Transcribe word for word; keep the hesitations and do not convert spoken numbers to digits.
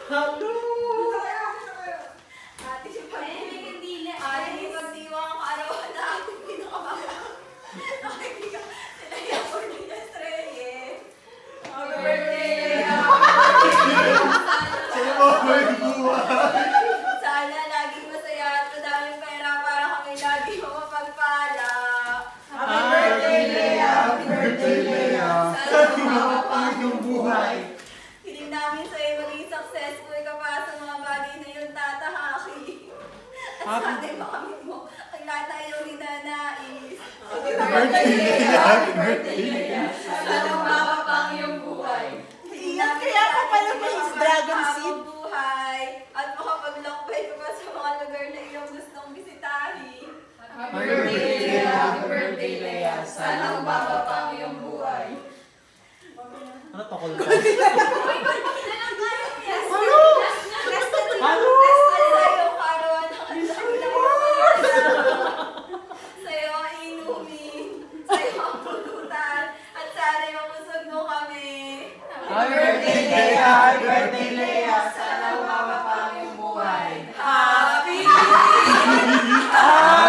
Hello! Ate, si Pagdila. Ate, si Pagdiwa ang kaarawan na ating pinakamahal. Nakikita sila yung Cornelius Reyes. Happy birthday! Sino mo ba yung buhay? Sana laging masaya at madaming pera para kami lagi mapagpala. Happy birthday, Lea! Happy birthday, Lea! Sana mapapang yung buhay. Hiling namin sa'yo maging successful ka pa sa mga bagay na yun, tatahaki. At sana makamit mo ang lahat na iyong hinanais. Happy birthday, Lea! Happy birthday, Lea! Sana mapapang yung buhay. Ingat kaya ka pala may dragon seed. Buhay at makapaglakbay ka pa sa mga lugar na iyong gustong bisitahin. Happy birthday, Lea! Happy birthday, Lea! Sana mapapang yung buhay. Ano to, kulto? Halo! Halo! Sa'yo, kaarawan ng sa'yo ang inumin, sa'yo ang pulutan, at sana'y mapusog mo kami. Happy birthday, Lea! Happy birthday, Lea! Sana mapapang yung buhay. Happy!